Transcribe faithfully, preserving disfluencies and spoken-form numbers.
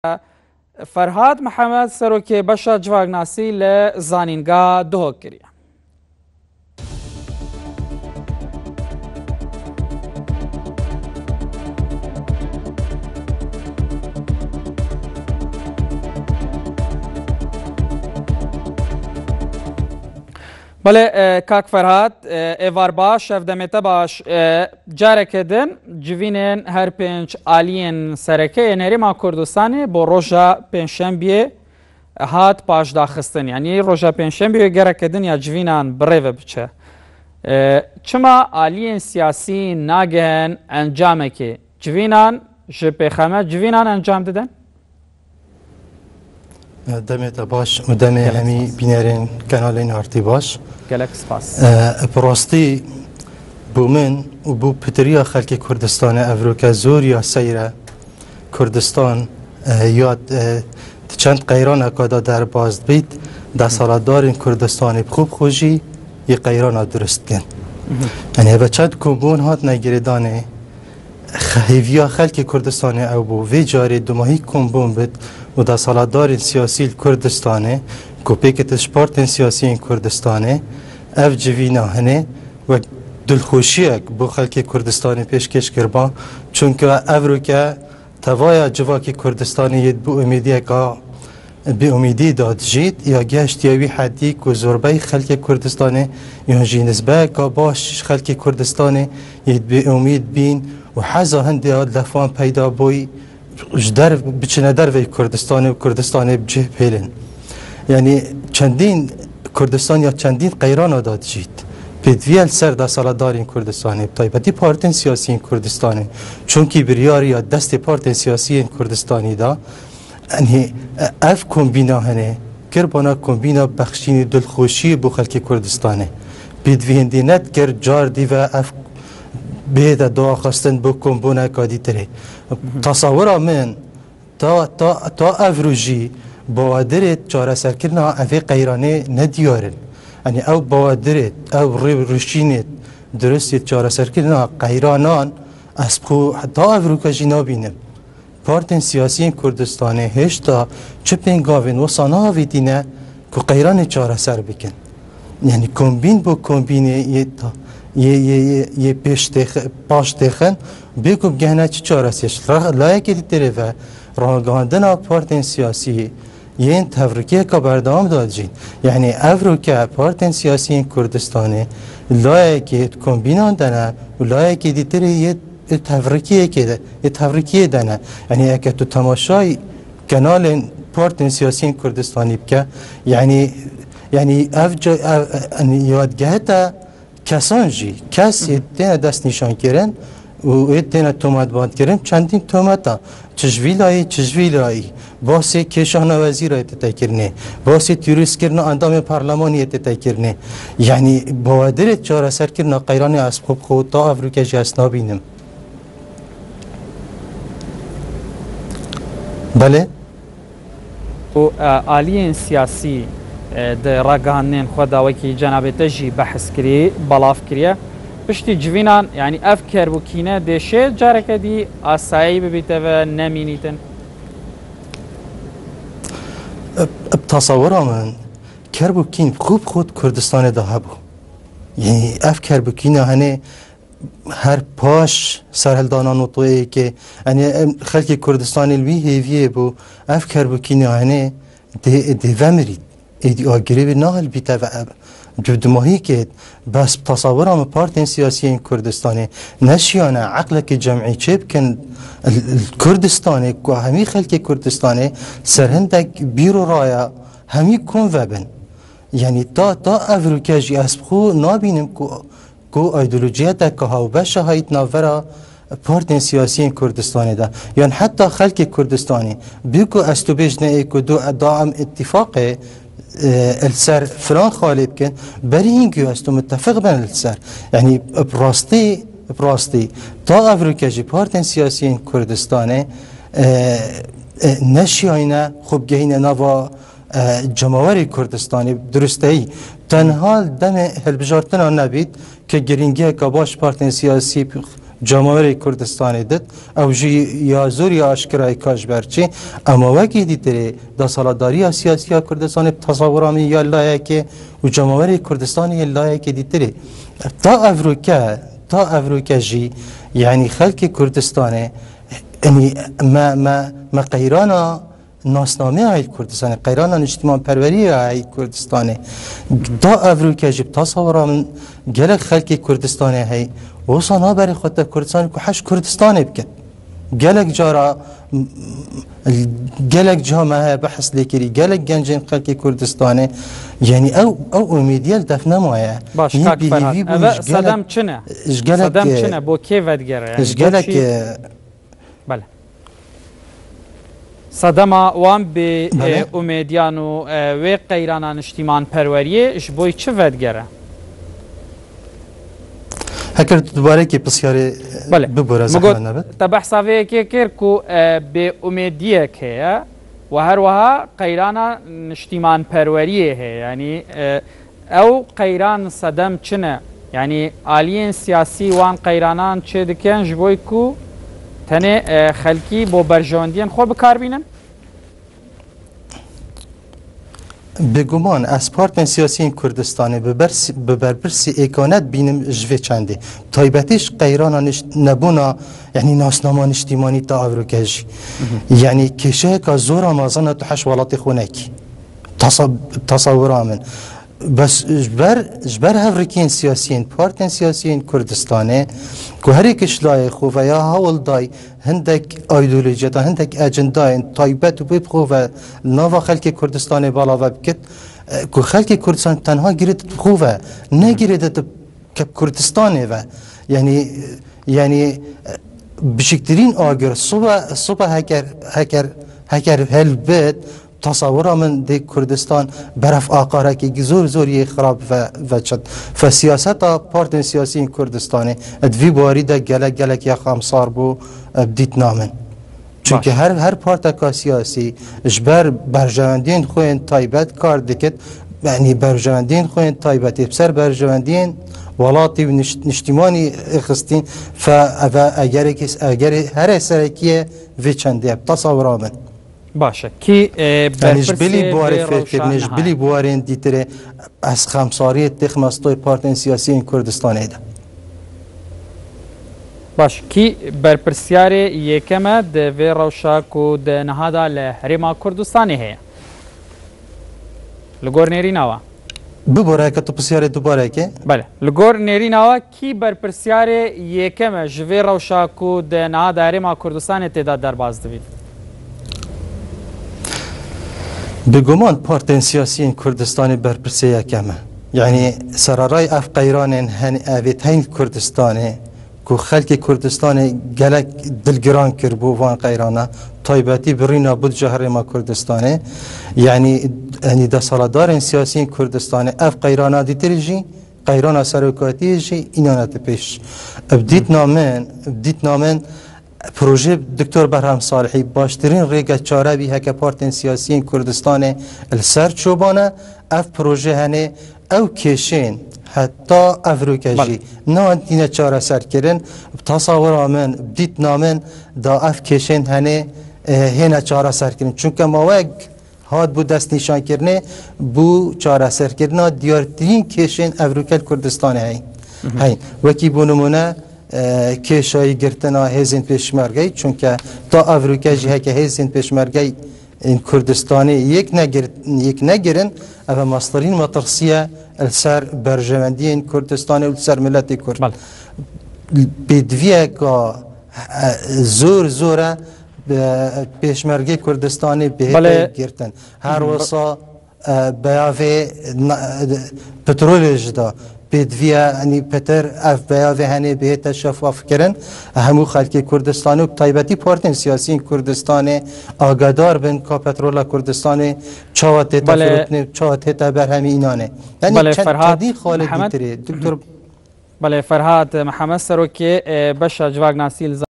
فرهاد محمد سروکی بشا جواگناسی لزانینگا دوه کریه. بله کاک فرهاد ایوار باش افدمت باش جاره کدن جوینن هر پنج آلین سرکه نریما کردستانی با روژا پنجشنبه هات پاش داخستن یعنی روژا پنجشنبه گره کدن یا جوینان بریو بچه چما آلین سیاسی ناگهن انجامه که جوینان جبه خمه جوینان انجام دادن؟ دمت باش و دم همی بینرین کانالین آرتی باش گلک سپاس براستی بو من و بو پتریا خلک کردستان افروکا زور یا سیره کردستان یاد چند قیران اکادا در باز بید در سالدارین کردستان خوب خوشی یه قیران درست کن یعنی به چند کمبون هات نگریدانه خیویا خلک کردستان او بو وی جاری دوماهی کمبون بید و در سالدارین سیاسی کردستانه کوپیکتش پارتین سیاسی کردستانه اف جوینا هنه و دلخوشیک بو خلک کردستانی پیشکش کربان چونکه افرو که توایا جواکی کردستانی ید بو امیدی که بی امیدی داد جید یا گشت یاوی حدی که زوربای خلک کردستانی یا جینزبه که باش خلک کردستانی ید بی امید بین و حزا هنده آد لفان پیدا بوی جدر بچنه در وی کردستانی و کردستانی بجه پیلن یعنی چندین کردستان یا چندین قیران داد جید پیدویل سر دا سالدارین کردستانی تایبتی پارتین سیاسی کردستانی چونکی بریاری یا دست پارتین سیاسی کردستانی دا یعنی اف کمبینا هنه کربانا کمبینا بخشین دلخوشی بو خلک کردستانی پیدویندی نت کر جار دی و اف بیده دعا خواستن بو کمبونا کادی تره تصور من تا تا تا افروجی بوادرت چاره سرکرنا اوی قیرانه ندیارن یعنی او بوادرت او روشینت درستی چاره سرکرنا قیرانان از خو حتی افروکا جینا بینم پارتین سیاسی کردستانه هشتا چه پنگاوین و ساناوی دینه که قیران چاره سر بکن یعنی کمبین با کمبینه یه تا یه یه یه پیش تخ پاش تخن بگم گهنه چه چاره سیش لایکی دیره و راگاندن پارتین سیاسی یه این تفریقی که بردام داد جین یعنی افروکا پارتین سیاسی کردستانه لایکی کمبینان دنه و لایکی دیره یه تفریقی که یه تفریقی دنه یعنی اگه تو تماشای کانال پارتین سیاسی کردستانی بکه یعنی یعنی اف جا یادگهتا کسان جی کسی تینه دست نشان کرن و تینه تومت باد کرن چندین تومت ها چجویلایی چجویلایی باسی کشان وزیر های تتای کرنه باسی تیروس کرنه اندام پارلمانی تتای کرنه یعنی بوادر چاره سر کرنه قیران از خوب خود تا افریقا جی اسنا بینم بله و آلین سیاسی ده راگانین خدا وکی جناب تجی بحث کری بلاف کریه پشتی جوینان یعنی اف کربوکینه دشه جاره کدی آسایی ببیته و نمینیتن بتصورم من کربوکین خوب خود کردستان ده هبو یعنی اف کربوکینه هنه هر پاش سرهلدانان و توی که یعنی خلک کردستان الوی هیویه بو اف کربوکینه هنه ده ده ومرید ایدی آگری به نهال بیته و جدماهی که بس تصورم پارتین سیاسی کردستانی نشیانه عقل که جمعی چه بکن کردستانی که همی خلک کردستانی سرهندک بیرو رایا همی کن وبن یعنی تا تا افریقا جی اسبخو نابینم که که ایدولوژیت که هاو بشه هایت نورا پارتین سیاسی کردستانی ده یعنی حتی خلک کردستانی بیکو استو بجنه ای که دو داعم اتفاقه السر فلان خالب کن بری اینکه استو متفق بن السر یعنی براستی براستی تا افریقا جی پارتین سیاسی کردستانه نشیاینه خوب گهینه نوا جماوری کردستانی درسته ای تنها دم هلبجارتنا نبید که گرینگی که باش پارتین سیاسی جامعه کردستان داد او جی یا زور یا اشکرای کاش برچی اما وکی دیتره دا سالاداری سیاسی کردستان تصورامی یا لایه و جامعه کردستان لایه که دیتره تا افریقا تا افریقا جی یعنی خلق کردستانه یعنی ما ما ما قیرانا ناسنامه های کردستان قیرانا اجتماع پروری های کردستان تا افریقا جی تصورام گله خلق کردستان های وصلنا بري خطة كردستان كحش كردستان بكت جالك جارا جالك جامعة بحث لكري جالك جنجين خلق كردستان يعني او او اميديال دفنا معايا باش كاك فرهاد أبا صدام چنه صدام چنه بو كيف ادگره يعني جالك بله صدام وان ب اميديانو و قيرانا اجتماع پروریه اش بوی چه ودگره هكر دوباره كي بسياري ببرز احنا تبع حسابي كي كيركو بأميديك هي وهروها قيرانا اجتماع پروریه هي يعني او قيران صدم چنه يعني آليين سياسي وان قيرانان چه دكين جبويكو تنه خلقي بو برجواندين خو بكار بينن بگمان از پارتن سیاسی کردستان ببرپرسی اکانت بینم جوه چنده تایبتش قیران نبونا یعنی ناسنامان اجتماعی تا افریقاجی یعنی کشه که زور آمازان تو حش ولات خونکی تصور من بس جبر جبر هفرکین سیاسیین پارتن سیاسیین کردستانه که هر کش لای خوفه یا هول دای هندک ایدئولوژی تا هندک اجندا تایبت و بیب خوفه نوا خلک کردستان بالا و بکت که خلک کردستان تنها گیرد خوفه نگیرد که کردستانه و یعنی یعنی بشکترین آگر صبح صبح هکر هکر هکر هل بید تصور من دی کردستان برف آقاره که زور زوری خراب و و چد فسیاست پارت سیاسی کردستانی ادوی باری ده گلک گلک یا خامسار بو بدیت نامن چون که هر هر پارت سیاسی اجبر برجواندین خوین تایبت کار دکت یعنی برجواندین خوین تایبتی بسر برجواندین ولاتی و نشتیمانی خستین فا اگر کس اگر هر سرکیه وی چنده تصور من باشه کی برپرسی بلی بواره فکر نیش بلی بواره دیتره از خمساری تخماستوی پارتن سیاسی این کردستانه ده باش کی برپرسیار یکمه ده و روشاک و ده نهادا لحرما کردستانی هیا لگور نیری نوا ببوره که تو پسیار دوباره که بله لگور نیری نوا کی برپرسیار یکمه جوی روشاک و ده نهادا حرما کردستانی تیدا در باز دوید بگمان پارتن سیاسی کردستان برپرسی یکمه یعنی سرارای اف قیران هن اوید هین کردستانه که خلق کردستان گلک دلگران کربو وان قیرانه تایبتی برینا بود جهر ما کردستانه یعنی یعنی دا سالادار سیاسی کردستان اف قیرانه دیتر جی قیرانه سرکاتی جی اینانت پیش ابدیت نامن ابدیت نامن پروژه دکتر برهم صالحی باشترین ریگه چاره بی هک پارتن سیاسی کردستان السر چوبانه اف پروژه هنه او کشین حتی افریقایی نه دینه چاره سر کردن تصور آمن دیت نامن دا اف کشین هنه هنه چاره سر کردن چون که موگ هاد بو دست نشان کردنه بو چاره سر کردن دیارترین کشین افریقای کردستان هی هی وکی بونمونه کشایی گرتنا هزین پیشمرگی چون که تا افریقا جهه که هزین پیشمرگی این کردستانی یک نگر یک نگرن اما مصدرین مترسیه السر برجمندی این کردستانی و السر ملت کرد بدویه که زور زوره پیشمرگی کردستانی به گرتن هر وصا بیاوه پترول جدا بدویه یعنی پتر اف بیاوه هنه بهت شفاف کردن همو خلک کردستان و تایبتی پارتن سیاسی کردستان آگادار بن که پترول کردستان چاوت تفروتنه چاوت تبر همه اینانه یعنی فرهاد خالد دیتره دکتر بله فرهاد محمد سروکی بشه جواگ ناسیل